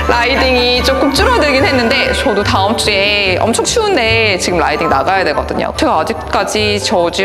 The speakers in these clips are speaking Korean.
라이딩이 조금 줄어들긴 했는데 저도 다음 주에 엄청 추운데 지금 라이딩 나가야 되거든요. 제가 아직까지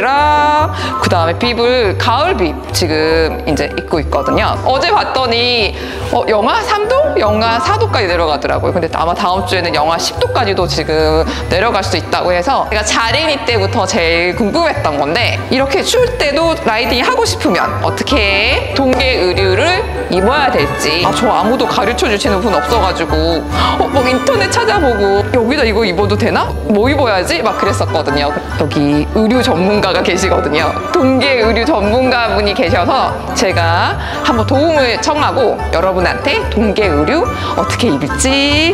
저지랑 그 다음에 빕을 가을 빕 지금 이제 입고 있거든요. 어제 봤더니 영하 3도? 영하 4도까지 내려가더라고요. 근데 아마 다음 주에는 영하 10도까지도 지금 내려갈 수 있다고 해서 제가 자린이 때부터 제일 궁금했던 건데 이렇게 추울 때도 라이딩 하고 싶으면 어떻게 동계 의류를 입어야 될지 저 아무도 가르쳐 주시는 분 없어가지고 막 인터넷 찾아보고 여기다 이거 입어도 되나? 뭐 입어야지? 막 그랬었거든요. 여기 의류 전문가가 계시거든요. 동계 의류 전문가분이 계셔서 제가 한번 도움을 청하고 여러분한테 동계 의류 어떻게 입을지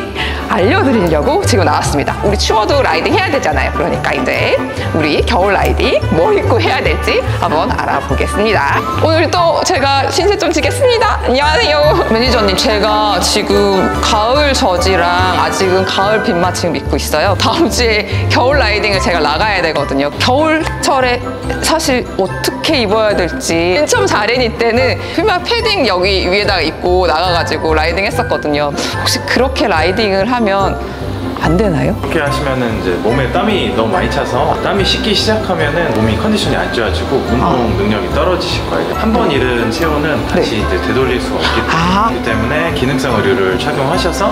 알려드리려고 지금 나왔습니다. 우리 추워도 라이딩 해야 되잖아요. 그러니까 이제 우리 겨울 라이딩 뭐 입고 해야 될지 한번 알아보겠습니다. 오늘 또 제가 신세 좀 지겠습니다. 안녕하세요. 매니저님, 제가 지금 가을 저지랑 아직은 가을 빗만 지금 입고 있어요. 다음 주에 겨울 라이딩을 제가 나가야 되거든요. 겨울철에 사실 어떻게 입어야 될지 인천 자린이 때는 그냥 패딩 여기 위에다가 입고 나가가지고 라이딩 했었거든요. 혹시 그렇게 라이딩을 하면 안 되나요? 그렇게 하시면은 이제 몸에 땀이 너무 많이 차서 땀이 식기 시작하면은 몸이 컨디션이 안 좋아지고 운동 능력이 떨어지실 거예요. 한 번 잃은 체온은 다시 이제 되돌릴 수가 없기 때문에 기능성 의류를 착용하셔서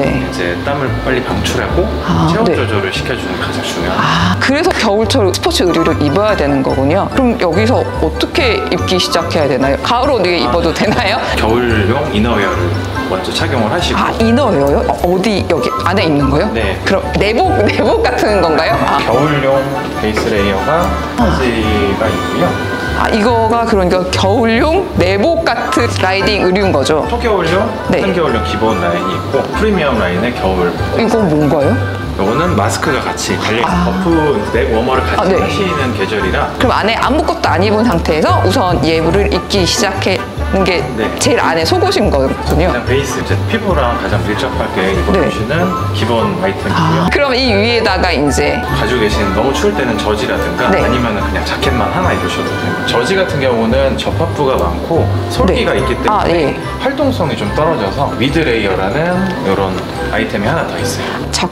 이제 땀을 빨리 방출하고 체온 조절을 시켜주는 게 가장 중요합니다. 그래서 겨울철 스포츠 의류를 입어야 되는 거군요. 그럼 여기서 어떻게 입기 시작해야 되나요? 가을 옷 위에 입어도 되나요? 겨울용 이너웨어를 먼저 착용을 하시고. 이너웨어요? 어디 여기 안에 있는 거요? 네. 그럼 내복 같은 건가요? 겨울용 베이스 레이어가 바지가 있고요. 이거가 그러니까 겨울용 내복 같은 라이딩 의류인 거죠? 초겨울용, 한겨울용 기본 라인이 있고 프리미엄 라인의 겨울. 이건 뭔가요? 이거는 마스크가 같이 달려있는 버프 넥 워머를 같이 하시는 계절이라. 그럼 안에 아무것도 안 입은 상태에서 우선 얘를 입기 시작하는 게 제일 안에 속옷인 거거든요. 그냥 베이스 이제 피부랑 가장 밀접하게 입어주시는 기본 아이템이고요. 그럼 이 위에다가 이제 가지고 계신 너무 추울 때는 저지라든가 아니면 그냥 자켓만 하나 입으셔도 돼요. 저지 같은 경우는 접합부가 많고 솔기가 있기 때문에 활동성이 좀 떨어져서 미드 레이어라는 이런 아이템이 하나 더 있어요.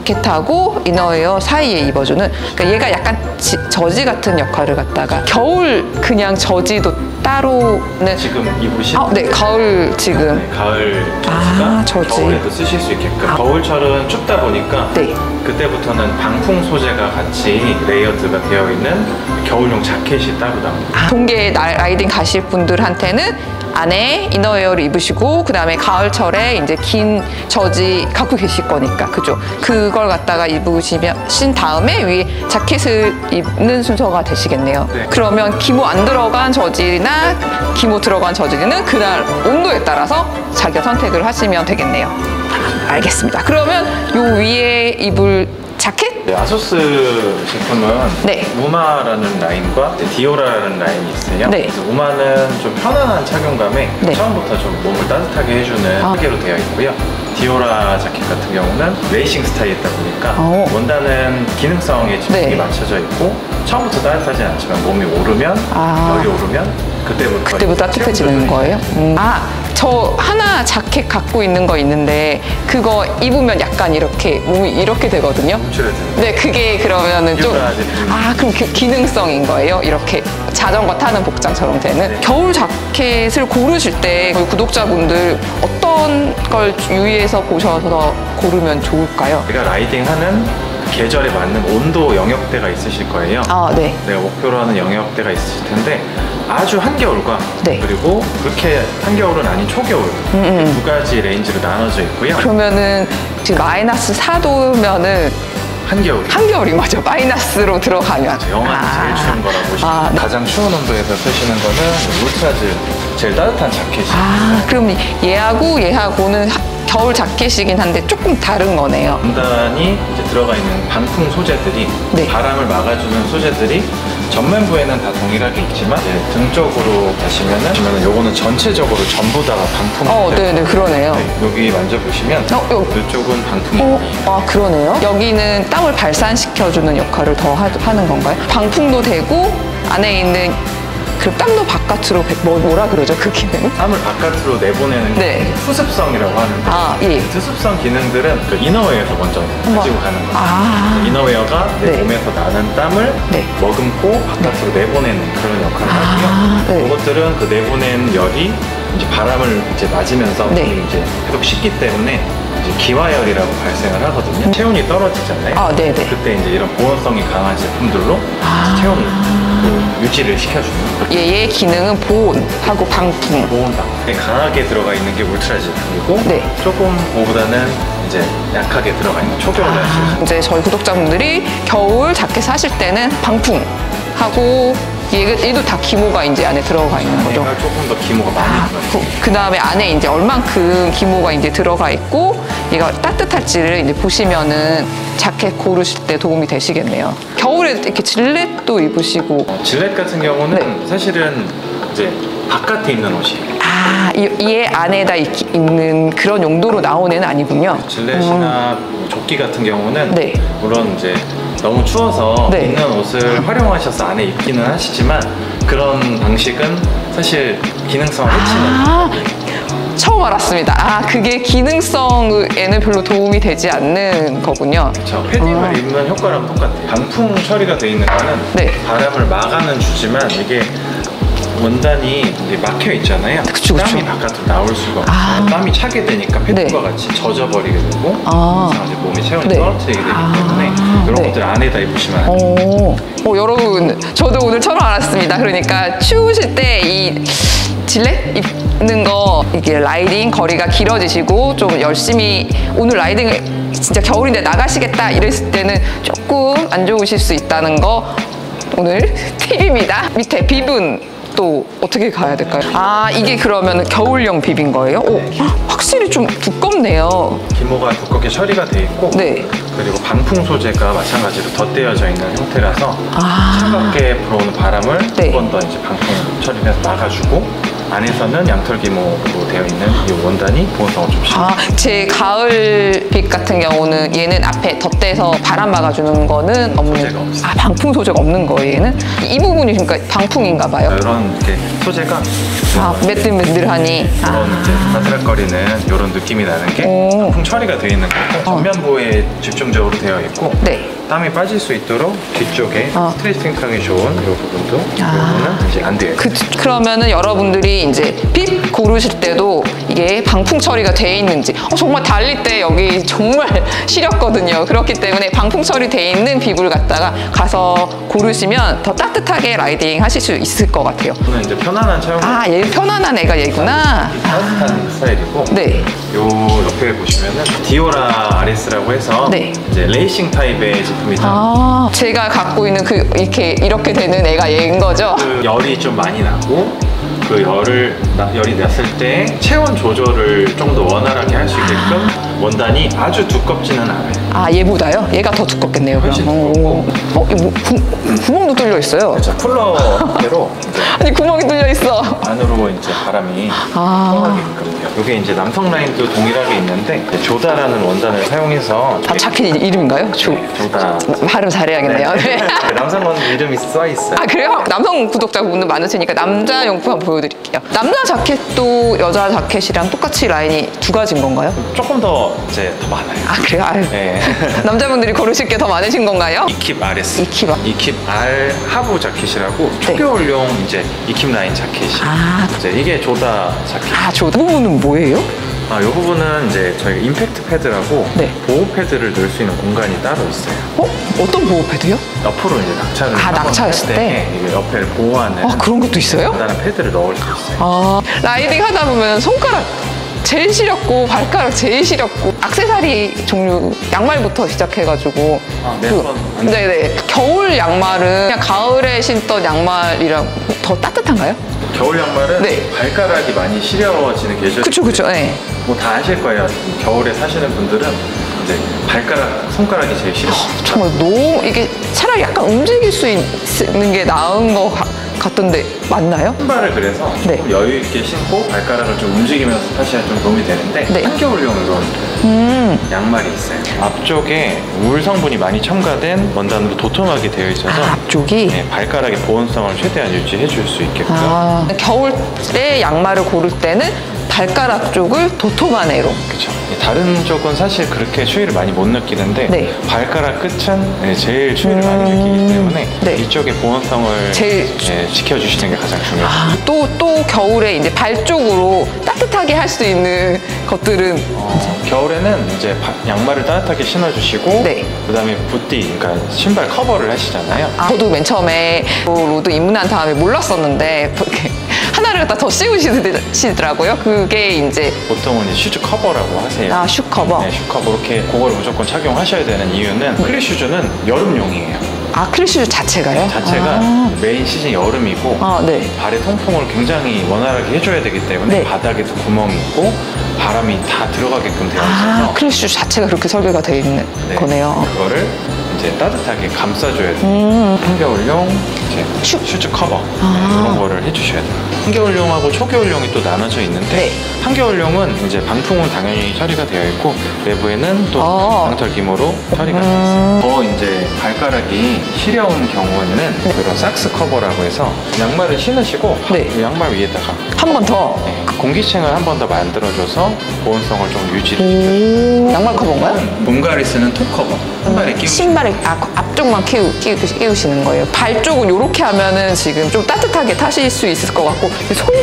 자켓하고 이너웨어 사이에 입어주는, 그러니까 얘가 약간 저지 같은 역할을 갖다가 겨울 그냥 저지도 따로는 지금 입으신 가을 지금 가을 저지가 저지. 겨울에도 쓰실 수 있게끔. 겨울철은 춥다 보니까 그때부터는 방풍 소재가 같이 레이어드가 되어 있는 겨울용 자켓이 따로 나옵니다. 동계 라이딩 가실 분들한테는 안에 이너웨어를 입으시고 그 다음에 가을철에 이제 긴 저지 갖고 계실 거니까 그죠? 그걸 갖다가 입으신 다음에 위에 자켓을 입는 순서가 되시겠네요. 그러면 기모 안 들어간 저지나 기모 들어간 저지는 그날 온도에 따라서 자기가 선택을 하시면 되겠네요. 알겠습니다. 그러면 요 위에 입을 자켓? 아소스 제품은 우마라는 라인과 디오라라는 라인이 있어요. 그래서 우마는 좀 편안한 착용감에 처음부터 좀 몸을 따뜻하게 해주는 설계로 되어 있고요. 디오라 자켓 같은 경우는 레이싱 스타일이다 보니까 원단은 기능성에 집중이 맞춰져 있고 처음부터 따뜻하진 않지만 몸이 오르면 열이 오르면 그때부터 따뜻해지는 거예요? 저 하나 자켓 갖고 있는 거 있는데 그거 입으면 약간 이렇게 몸이 이렇게 되거든요. 그게 그러면은 좀 그럼 그 기능성인 거예요? 이렇게 자전거 타는 복장처럼 되는? 겨울 자켓을 고르실 때 우리 구독자분들 어떤 걸 유의해서 보셔서 고르면 좋을까요? 제가 라이딩하는 계절에 맞는 온도 영역대가 있으실 거예요. 내가 목표로 하는 영역대가 있으실 텐데 아주 한겨울과 그리고 그렇게 한겨울은 아닌 초겨울 두 가지 레인지로 나눠져 있고요. 그러면은 지금 마이너스 4도면은 한겨울이 맞아. 마이너스로 들어가면 영하는 제일 추운 거라고 보시면 가장 추운 온도에서 쓰시는 거는 울트라즈 제일 따뜻한 자켓이에요. 그럼 얘하고는 겨울 자켓이긴 한데 조금 다른 거네요. 원단이 이제 들어가 있는 방풍 소재들이 바람을 막아주는 소재들이 전면부에는 다 동일하게 있지만 등 쪽으로 가시면은 요거는 전체적으로 전부 다 방풍. 그러네요. 여기 만져보시면 이쪽은 방풍이 그러네요. 여기는 땀을 발산시켜주는 역할을 더 하는 건가요? 방풍도 되고 안에 있는 그럼 땀도 바깥으로 뭐라 그러죠? 그 기능? 땀을 바깥으로 내보내는 게 네. 투습성이라고 하는데 예. 투습성 기능들은 그 이너웨어에서 먼저 가지고 가는 거예요. 이너웨어가 내 네. 몸에서 나는 땀을 네. 머금고 바깥으로 내보내는 그런 역할을 하고요. 네. 그것들은 그 내보낸 열이 이제 바람을 이제 맞으면서 네. 이제 계속 식기 때문에 이제 기화열이라고 발생을 하거든요. 체온이 떨어지잖아요. 네네. 그때 이제 이런 보온성이 강한 제품들로 체온을 그 유지를 시켜주는 거예요. 얘의 기능은 보온하고 방풍. 보온당. 강하게 들어가 있는 게 울트라 제품이고 네. 조금 그거보다는 이제 약하게 들어가 있는 초겨울 날씨. 이제 저희 구독자분들이 겨울 자켓 사실 때는 방풍하고 얘도 다 기모가 이제 안에 들어가 있는 거죠. 얘가 조금 더 기모가 많이 들어가 있어요. 그 다음에 안에 이제 얼만큼 기모가 이제 들어가 있고 얘가 따뜻할지를 이제 보시면은 자켓 고르실 때 도움이 되시겠네요. 겨울에 이렇게 질렛도 입으시고. 질렛 같은 경우는 사실은 이제 바깥에 입는 옷이에요. 얘 안에다 입는 그런 용도로 나온 애는 아니군요. 질렛이나 조끼 같은 경우는 네. 물론 이제 너무 추워서 네. 입는 옷을 활용하셔서 안에 입기는 하시지만 그런 방식은 사실 기능성을 해치는 처음 알았습니다. 그게 기능성에는 별로 도움이 되지 않는 거군요. 그렇죠. 패딩을 입는 효과랑 똑같아요. 방풍 처리가 돼 있는 거는 네. 바람을 막아는 주지만 이게 원단이 이게 막혀 있잖아요. 그쵸. 땀이 바깥으로 나올 수가 없어요. 땀이 차게 되니까 패딩과 같이 젖어버리게 되고 이상 이제 몸에 체온이 떨어뜨리게 되기 때문에 이런 것들 안에다 입으시면 안 돼요. 여러분, 저도 오늘 처음 알았습니다. 그러니까 추우실 때 이 질렛 입는 거 이게 라이딩 거리가 길어지시고 좀 열심히 오늘 라이딩을 진짜 겨울인데 나가시겠다 이랬을 때는 조금 안 좋으실 수 있다는 거 오늘 팁입니다. 밑에 비분 또 어떻게 가야 될까요? 이게 그러면 겨울용 비빈 거예요? 확실히 좀 두껍네요. 기모가 두껍게 처리가 돼 있고 네. 그리고 방풍 소재가 마찬가지로 덧대어져 있는 형태라서 차갑게 불어오는 바람을 네. 한 번 더 이제 방풍 처리를 해서 막아주고 안에서는 양털 기모로 되어 있는 이 원단이 보온성을 좀 제 가을빛 같은 경우는 얘는 앞에 덧대서 바람 막아주는 거는 없는. 소재가 없어요. 방풍 소재가 없는 거예요, 얘는? 이 부분이 그러니까 방풍인가 봐요. 이런 이렇게 소재가 매들매들하니. 이런 이제 바스락거리는 이런 느낌이 나는 게 방풍 처리가 되어 있는 거고 전면부에 집중적으로 되어 있고 네. 땀이 빠질 수 있도록 뒤쪽에 스트레칭하기 좋은 이 부분도 이거는 이제 안 돼요. 그러면은 여러분들이 이제 빗 고르실 때도 이게 방풍 처리가 돼 있는지 정말 달릴 때 여기 정말 시렸거든요. 그렇기 때문에 방풍 처리 돼 있는 빗을 갖다가 가서 고르시면 더 따뜻하게 라이딩 하실 수 있을 것 같아요. 저는 이제 편안한 차용. 얘 편안한 애가 얘구나. 따뜻한 스타일이고. 네. 요 옆에 보시면은 디오라 RS라고 해서 네. 이제 레이싱 타입의 제품이다. 제가 갖고 있는 그 이렇게 되는 애가 얘인 거죠? 그 열이 좀 많이 나고 그 열이 났을 때 체온 조절을 좀 더 원활하게 할 수 있게끔 원단이 아주 두껍지는 않아요. 얘보다요? 얘가 더 두껍겠네요. 훨씬 그럼. 구멍도 뚫려 있어요. 그렇죠. 쿨러대로 아니 구멍이 뚫려 있어. 안으로 이제 바람이 통하게 있거든요. 이게 이제 남성 라인도 동일하게 있는데 조다라는 원단을 사용해서 자켓 이름인가요? 조다. 발음 잘해야겠네요. 네. 남성 건 이름이 써 있어요. 그래요? 남성 구독자분들 많으시니까 남자 용품 한번 보여드릴게요. 남자 자켓도 여자 자켓이랑 똑같이 라인이 두 가지인 건가요? 조금 더 이제 더 많아요. 그래요? 네. 남자분들이 고르실 게 더 많으신 건가요? 이킵 RS. 이킵. R 하부 자켓이라고 초겨울용 이제 이킵 라인 자켓이. 이제 이게 조다 자켓. 조 부분은 뭐예요? 이 부분은 이제 저희 임팩트 패드라고 보호 패드를 넣을 수 있는 공간이 따로 있어요. 어떤 보호 패드요? 옆으로 이제 낙차를 낙차했을 때 이게 옆에를 보호하는 그런 것도 있어요? 간단한 패드를 넣을 수 있어요. 라이딩 하다 보면 손가락 제일 시렵고 발가락 제일 시렵고 액세서리 종류 양말부터 시작해가지고 네네 겨울 양말은 그냥 가을에 신던 양말이랑 더 따뜻한가요? 겨울 양말은 발가락이 많이 시려워지는 계절. 그쵸. 네. 뭐 다 아실 거예요. 겨울에 사시는 분들은 이제 손가락이 제일 싫어요. 정말 너무 이게 차라리 약간 움직일 수 있는 게 나은 것 같던데 맞나요? 신발을 그래서 좀 여유 있게 신고 발가락을 좀 움직이면서 타시면 좀 도움이 되는데 한겨울용 이런 양말이 있어요. 앞쪽에 울 성분이 많이 첨가된 원단으로 도톰하게 되어 있어서 앞쪽이? 네, 발가락의 보온성을 최대한 유지해 줄 수 있게고요. 겨울에 양말을 고를 때는 발가락 쪽을 도톰한 애로. 그렇죠. 다른 쪽은 사실 그렇게 추위를 많이 못 느끼는데 네. 발가락 끝은 제일 추위를 많이 느끼기 때문에 네. 이쪽의 보온성을 제일 지켜주시는 게 가장 중요해요. 또 겨울에 이제 발 쪽으로 따뜻하게 할 수 있는 것들은 겨울에는 이제 양말을 따뜻하게 신어주시고 네. 그다음에 붓띠, 그러니까 신발 커버를 하시잖아요. 저도 맨 처음에 로드 입문한 다음에 몰랐었는데 이렇게 하나를 갖다 더 씌우시더라고요. 그게 이제 보통은 슈즈 커버라고 하세요. 슈 커버. 네, 슈 커버. 이렇게 그걸 무조건 착용하셔야 되는 이유는 클릿 슈즈는 여름용이에요. 클릿 슈즈 자체가요? 자체가 메인 시즌 여름이고 네. 발의 통풍을 굉장히 원활하게 해줘야 되기 때문에 네. 바닥에도 구멍이 있고 바람이 다 들어가게끔 되어 있어서 클릿 슈즈 자체가 그렇게 설계가 되어 있는 거네요. 그거를 이제 따뜻하게 감싸줘야 돼요. 한겨울용 이제 슈즈 커버 이런 거를 해주셔야 돼요. 한겨울용하고 초겨울용이 또 나눠져 있는데 네. 한겨울용은 이제 방풍은 당연히 처리가 되어 있고 내부에는 또 방털 기모로 처리가 되어 있어요. 더 이제 발가락이 시려운 경우에는 이런 삭스 커버라고 해서 양말을 신으시고 그 양말 위에다가 한 번 더 공기층을 한 번 더 만들어줘서 보온성을 좀 유지를 시켜줘요. 양말 커버인가요? 몸가를 쓰는 톱 커버. 신발에 끼우시는 신발에 앞쪽만 끼우시는 거예요. 발 쪽은 이렇게 하면은 지금 좀 따뜻하게 타실 수 있을 것 같고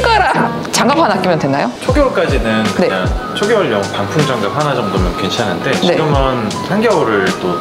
손가락 장갑 하나 끼면 되나요? 초겨울까지는 그냥 초겨울용 방풍 장갑 하나 정도면 괜찮은데 지금은 한겨울을 또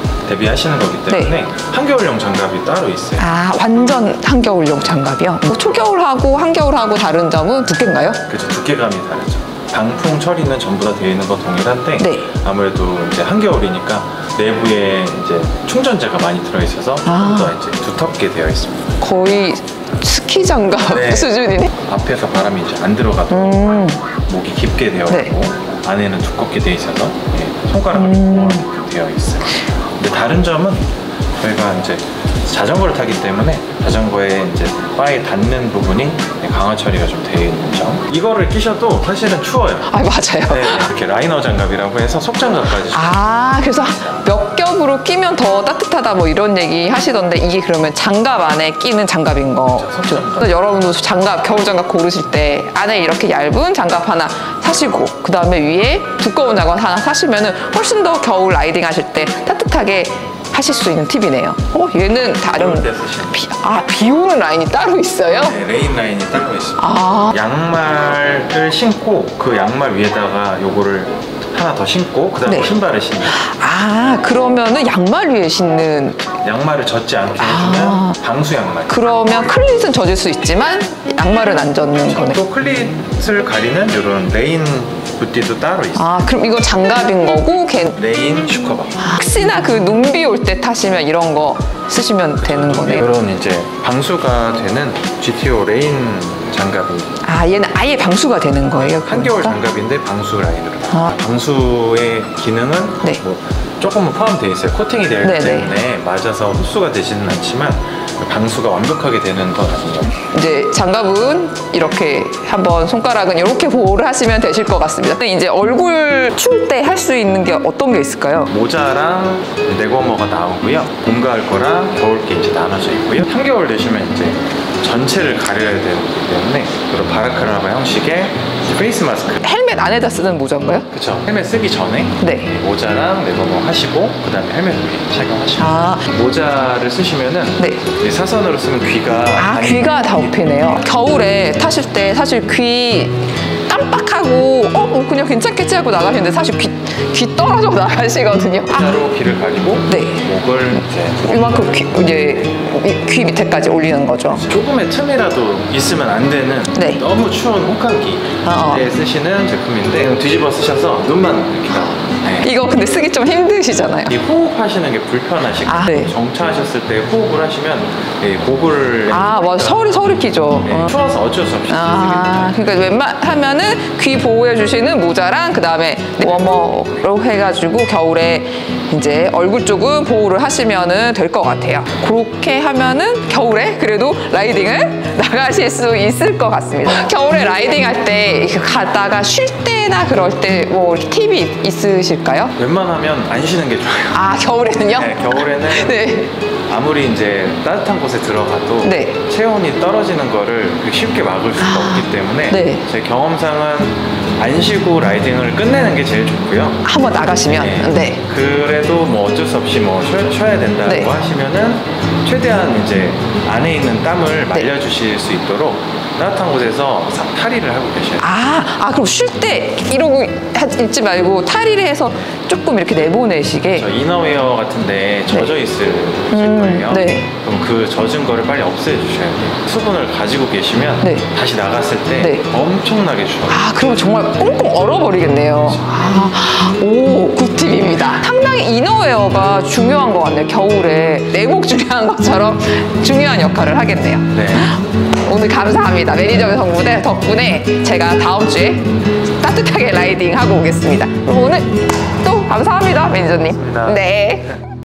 대비하시는 거기 때문에 한겨울용 장갑이 따로 있어요. 완전 한겨울용 장갑이요? 초겨울하고 한겨울하고 다른 점은 두께인가요? 그렇죠. 두께감이 다르죠. 방풍 처리는 전부 다 되어 있는 건 동일한데 아무래도 이제 한겨울이니까 내부에 이제 충전재가 많이 들어있어서 좀 더 이제 두텁게 되어 있습니다. 거의 스키 장갑 수준이네. 앞에서 바람이 이제 안 들어가도록 목이 깊게 되어 있고 안에는 두껍게 되어 있어서 손가락을 보호하게끔 되어 있어요. 근데 다른 점은 저희가 이제 자전거를 타기 때문에 자전거에 이제 바에 닿는 부분이 강화 처리가 좀 되어 있는 점. 이거를 끼셔도 사실은 추워요. 맞아요. 이렇게 라이너 장갑이라고 해서 속장갑까지. 그래서 몇 겹으로 끼면 더 따뜻하다 뭐 이런 얘기 하시던데 이게 그러면 장갑 안에 끼는 장갑인 거죠? 여러분도 겨울 장갑 고르실 때 안에 이렇게 얇은 장갑 하나 사시고 그 다음에 위에 두꺼운 장갑 하나 사시면은 훨씬 더 겨울 라이딩 하실 때 따뜻하게 하실 수 있는 팁이네요. 얘는 다른 비 오는 라인이 따로 있어요? 네, 레인 라인이 따로 있습니다. 양말을 신고 그 양말 위에다가 요거를 하나 더 신고 그 다음에 신발을 신는. 그러면은 양말 위에 신는. 양말을 젖지 않게 해주면 방수 양말. 그러면 클릿은 젖을 수 있지만 양말은 안 젖는 거네. 또 클릿을 가리는 이런 레인 붓띠도 따로 있어요. 그럼 이건 장갑인 거고 레인 슈커버. 혹시나 그 눈비 올 때 타시면 이런 거 쓰시면 되는 거네요. 이런 이제 방수가 되는 GTO 레인 장갑입니다. 얘는 아예 방수가 되는 거예요? 한겨울 장갑인데 방수 라인으로. 방수의 기능은 뭐 조금은 포함되어 있어요. 코팅이 되어 있기 때문에 맞아서 흡수가 되지는 않지만 방수가 완벽하게 되는 건 아니에요. 이제 장갑은 이렇게 한번 손가락은 이렇게 보호를 하시면 되실 것 같습니다. 이제 얼굴 추울 때 할 수 있는 게 어떤 게 있을까요? 모자랑 네거머가 나오고요. 봄 가을 거랑 겨울 게 이제 나눠져 있고요. 한겨울 되시면 이제 전체를 가려야 되기 때문에 이런 바라크라바 형식의 페이스 마스크. 헬멧 안에다 쓰는 모자인가요? 그렇죠. 헬멧 쓰기 전에 모자랑 네거머 하시고 그 다음에 헬멧 착용하시고 모자를 쓰시면은 사선으로 쓰면 귀가 다 업히네요. 겨울에 타실 때 사실 귀 깜빡하고 뭐 그냥 괜찮겠지 하고 나가시는데 사실 귀 떨어져 나가시거든요. 모자로 귀를 가리고 목을 이제 이만큼 귀 밑에까지 올리는 거죠. 조금의 틈이라도 있으면 안 되는 너무 추운 혹한기에 쓰시는 제품인데 뒤집어 쓰셔서 눈만 이렇게 나와요. 이거 근데 쓰기 좀 힘드시잖아요. 이 호흡하시는 게 불편하시고 정차하셨을 때 호흡을 하시면 목을 서울이 끼죠. 추워서 어쩔 수 없이 그러니까 웬만하면은 귀 보호해 주시는 모자랑 그 다음에 워머로 해가지고 겨울에 이제 얼굴 쪽은 보호를 하시면은 될 것 같아요. 그렇게 하면은 겨울에 그래도 라이딩을 나가실 수 있을 것 같습니다. 겨울에 라이딩 할 때 가다가 쉴 때 춥게나 그럴 때 뭐 팁이 있으실까요? 웬만하면 안 쉬는 게 좋아요. 아, 겨울에는요? 네, 겨울에는 네. 아무리 이제 따뜻한 곳에 들어가도 네. 체온이 떨어지는 거를 쉽게 막을 수가 없기 때문에 네. 제 경험상은 안 쉬고 라이딩을 끝내는 게 제일 좋고요. 한번 나가시면. 네. 그래도 뭐 어쩔 수 없이 뭐 쉬어야 된다고 네. 하시면은 최대한 이제 안에 있는 땀을 말려주실 수 있도록 따뜻한 곳에서 탈의를 하고 계셔야 돼요. 그럼 쉴 때 이러고 있지 말고 탈의를 해서 조금 이렇게 내보내시게. 저 이너웨어 같은데 젖어 있을 거예요. 네. 그럼 그 젖은 거를 빨리 없애주셔야 돼요. 수분을 가지고 계시면 네. 다시 나갔을 때 네. 엄청나게 추워요. 그럼 정말 꽁꽁 얼어버리겠네요. 오, 굿팁입니다. 상당히 이너웨어가 중요한 것 같네요. 겨울에 내복 중요한 것처럼 중요한 역할을 하겠네요. 네. 오늘 감사합니다. 매니저 성분의 덕분에 제가 다음 주에 따뜻하게 라이딩 하고 오겠습니다. 그럼 오늘 또 감사합니다, 매니저님. 고맙습니다. 네.